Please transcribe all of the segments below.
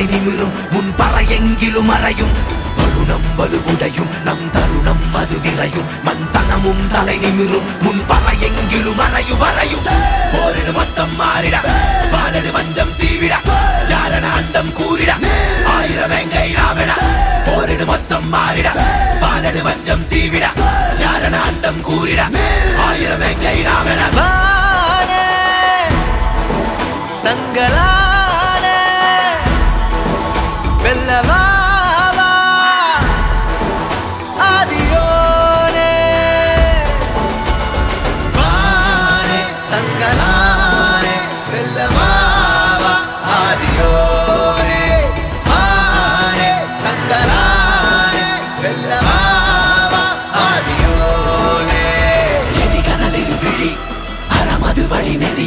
தலை நிமிரும் முன்பறை எங்கிலும் அறையும் வருணம் வலுவுடையும் நம் தருணம் அது விரையும் மண் சனமும் தலை நிமிரும் முன்பறை எங்கிலும் அறையும் அறையும் போரிடு மொத்தம் மாறிட பாலடு வஞ்சம் சீவிட யாரன அண்டம் கூறிட ஆயிரம் எங்கை நாமென போரிடு மொத்தம் மாறிட பாலடு வஞ்சம் சீவிட யாரன அண்டம் கூறிட ஆயிரம் எங்கை நாமென தங்களான வெல்லவாவா ஆதியோனே வானே தங்களானே வெல்லவாவா ஆதியோனே வானே தங்களானே வெல்லவாவா ஆதியோனே எதி கனலிரு விழி அறமது வழி நெறி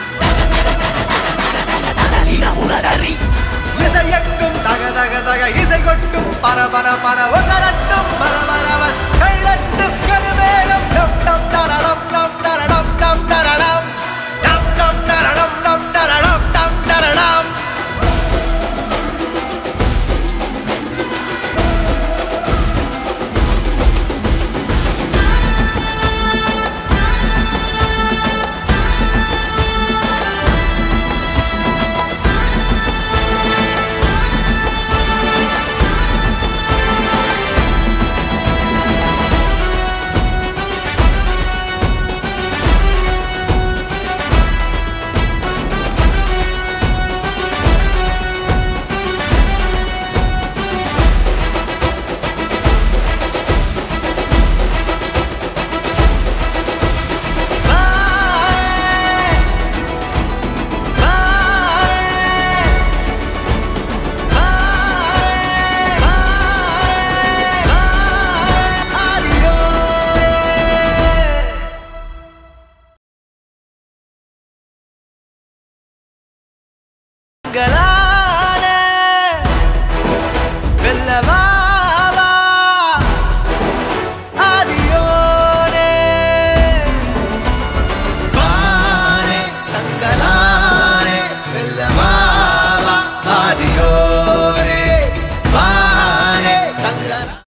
இசையெங்கும் தக தக தக இசை கொட்டும் பரபர பரவசரட்டும் பரபரவர் கைதட்டும் கருமேகம் டம் டம் தரடம் டம் தரடம் டம் தரடம் டம் டம் தரடம் டம் தரடம் டம் தரடம் Gala